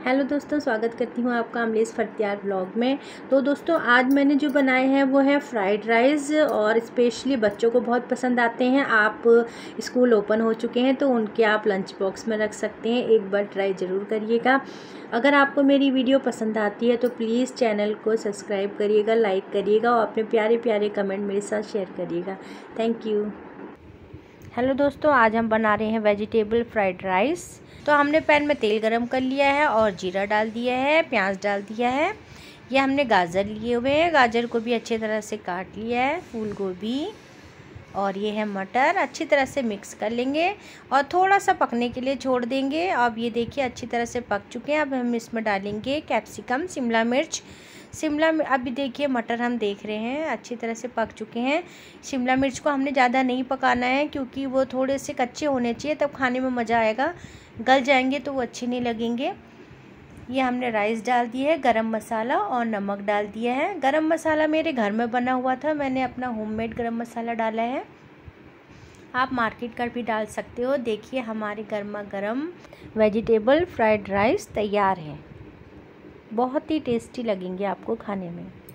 Hello दोस्तों, स्वागत करती हूँ आपका अमलेश फरत्यार ब्लॉग में। तो दोस्तों, आज मैंने जो बनाए हैं वो है फ्राइड राइस और स्पेशली बच्चों को बहुत पसंद आते हैं। आप स्कूल ओपन हो चुके हैं तो उनके आप लंच बॉक्स में रख सकते हैं। एक बार ट्राई ज़रूर करिएगा। अगर आपको मेरी वीडियो पसंद आती है तो प्लीज़ चैनल को सब्सक्राइब करिएगा, लाइक करिएगा और अपने प्यारे प्यारे कमेंट मेरे साथ शेयर करिएगा। Thank you. हेलो दोस्तों, आज हम बना रहे हैं वेजिटेबल फ्राइड राइस। तो हमने पैन में तेल गरम कर लिया है और जीरा डाल दिया है, प्याज डाल दिया है। ये हमने गाजर लिए हुए हैं, गाजर को भी अच्छी तरह से काट लिया है, फूल गोभी और ये है मटर। अच्छी तरह से मिक्स कर लेंगे और थोड़ा सा पकने के लिए छोड़ देंगे। अब ये देखिए अच्छी तरह से पक चुके हैं। अब हम इसमें डालेंगे कैप्सिकम, शिमला मिर्च। अभी देखिए मटर हम देख रहे हैं अच्छी तरह से पक चुके हैं। शिमला मिर्च को हमने ज़्यादा नहीं पकाना है क्योंकि वो थोड़े से कच्चे होने चाहिए, तब खाने में मज़ा आएगा। गल जाएंगे तो वो अच्छे नहीं लगेंगे। ये हमने राइस डाल दिए है, गरम मसाला और नमक डाल दिया है। गरम मसाला मेरे घर में बना हुआ था, मैंने अपना होममेड गरम मसाला डाला है। आप मार्केट का भी डाल सकते हो। देखिए हमारे गर्मा गर्म वेजिटेबल फ्राइड राइस तैयार है। बहुत ही टेस्टी लगेंगे आपको खाने में।